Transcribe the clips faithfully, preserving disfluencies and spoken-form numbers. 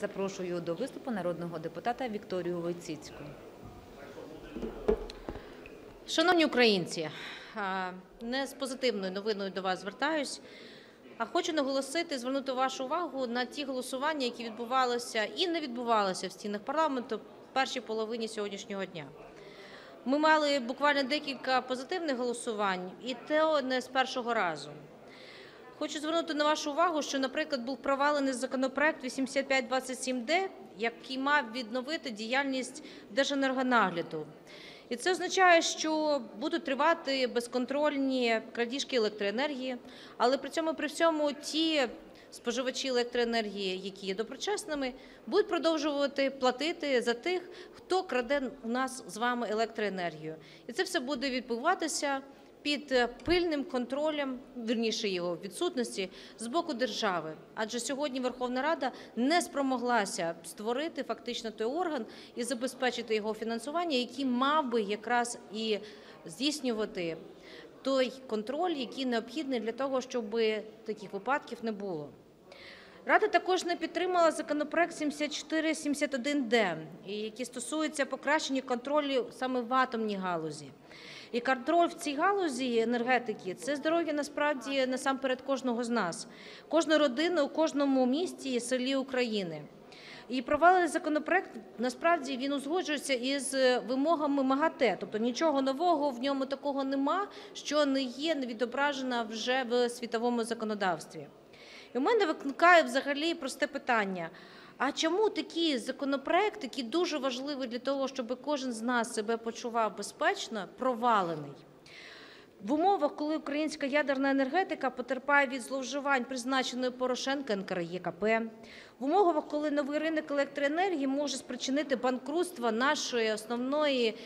Запрошую до виступу народного депутата Вікторію Войціцьку. Шановні українці, не з позитивною новиною до вас звертаюсь, а хочу наголосити, звернути вашу увагу на ті голосування, які відбувалися і не відбувалися в стінах парламенту в першій половині сьогоднішнього дня. Ми мали буквально декілька позитивних голосувань, і те не з першого разу. Хочу звернути на вашу увагу, що, наприклад, був провалений законопроект вісімдесят п'ять двадцять сім де, який мав відновити діяльність Держенергонагляду. І це означає, що будуть тривати безконтрольні крадіжки електроенергії, але при цьому, при всьому, ті споживачі електроенергії, які є доброчесними, будуть продовжувати платити за тих, хто краде у нас з вами електроенергію. І це все буде відбуватися під пильним контролем, вірніше його відсутності, з боку держави. Адже сьогодні Верховна Рада не спромоглася створити фактично той орган і забезпечити його фінансування, який мав би якраз і здійснювати той контроль, який необхідний для того, щоб таких випадків не було. Рада також не підтримала законопроект сімдесят чотири сімдесят один де, який стосується покращення контролю саме в атомній галузі. І контроль в цій галузі енергетики – це здоров'я насправді насамперед кожного з нас, кожної родини у кожному місті і селі України. І провалений законопроект, насправді, він узгоджується із вимогами МАГАТЕ, тобто нічого нового в ньому такого нема, що не є, не відображено вже в світовому законодавстві. І у мене виникає взагалі просте питання. А чому такий законопроект, який дуже важливий для того, щоб кожен з нас себе почував безпечно, провалений? В умовах, коли українська ядерна енергетика потерпає від зловживань призначеної Порошенка ен ка ер є ка пе, в умовах, коли новий ринок електроенергії може спричинити банкрутство нашої основної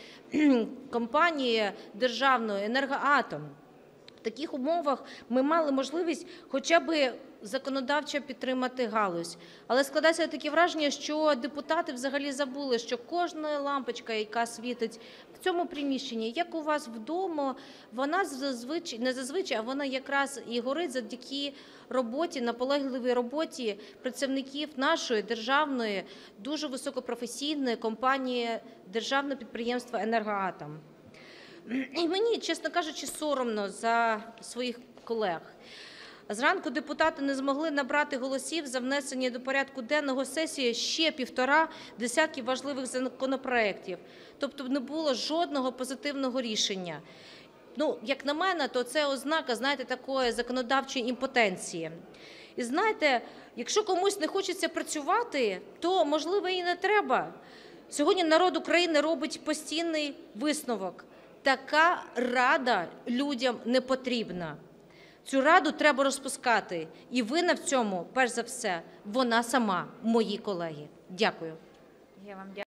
компанії державної «Енергоатом», в таких умовах ми мали можливість хоча б законодавчо підтримати галузь. Але складається таке враження, що депутати взагалі забули, що кожна лампочка, яка світить в цьому приміщенні, як у вас вдома, вона зазвичай, не зазвичай, а вона якраз і горить завдяки роботі, наполегливій роботі працівників нашої державної, дуже високопрофесійної компанії, державне підприємство «Енергоатом». І мені, чесно кажучи, соромно за своїх колег. Зранку депутати не змогли набрати голосів за внесення до порядку денного сесії ще півтора десятки важливих законопроєктів. Тобто не було жодного позитивного рішення. Ну, як на мене, то це ознака, знаєте, такої законодавчої імпотенції. І знаєте, якщо комусь не хочеться працювати, то, можливо, і не треба. Сьогодні народ України робить постійний висновок. Така рада людям не потрібна. Цю раду треба розпускати. І винна в цьому, перш за все, вона сама, мої колеги. Дякую. Я вам дякую.